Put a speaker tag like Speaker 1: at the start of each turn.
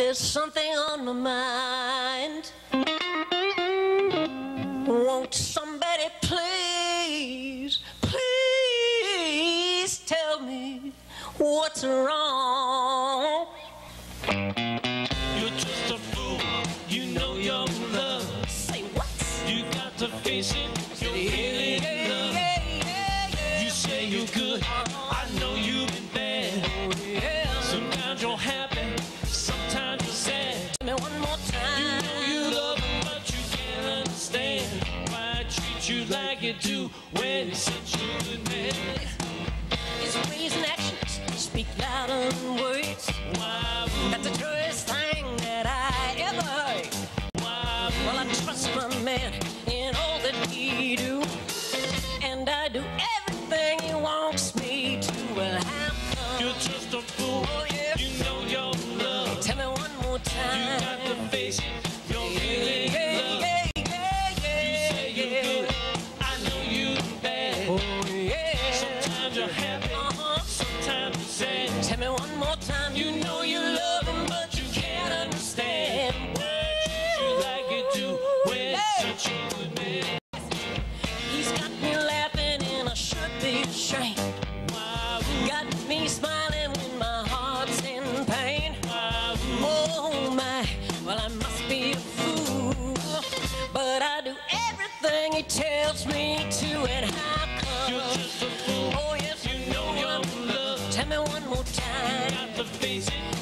Speaker 1: There's something on my mind. Won't somebody please, please tell me what's wrong?
Speaker 2: You're just a fool, you know you're in love.
Speaker 1: Say what?
Speaker 2: You got to face it, you're really in love. You say you're good, I know you've been bad. Sometimes you're happy, sometimes you're sad.
Speaker 1: Tell me one more time.
Speaker 2: You know you love him, but you can't understand why I treat you like you do when he's such a good man.
Speaker 1: His ways and actions speak louder than words.
Speaker 2: Why
Speaker 1: That's the truest thing that I ever heard.
Speaker 2: why
Speaker 1: Well, I trust my man in all that he do, and I do everything he wants me to. Well, how come?
Speaker 2: you're just a fool,
Speaker 1: Oh, yeah.
Speaker 2: you know you're in love.
Speaker 1: Tell me one more
Speaker 2: You
Speaker 1: time.
Speaker 2: got to face it, you're really in
Speaker 1: Yeah,
Speaker 2: love.
Speaker 1: yeah, yeah,
Speaker 2: You say you're
Speaker 1: yeah,
Speaker 2: good, I know you're bad.
Speaker 1: oh, yeah.
Speaker 2: Sometimes you're happy, sometimes you're sad.
Speaker 1: Tell me one more time.
Speaker 2: You know you love him, but you can't understand why I treat you like you do when he's such a good man.
Speaker 1: He's got me laughing and I should be ashamed.
Speaker 2: Why
Speaker 1: Got me smiling when my heart's in pain.
Speaker 2: why
Speaker 1: Oh my, well I must be a fool, but I do everything he tells me to. And how
Speaker 2: you're
Speaker 1: come?
Speaker 2: just a fool.
Speaker 1: Oh yes,
Speaker 2: You know you're in love.
Speaker 1: Tell me one more time.
Speaker 2: Got to face it,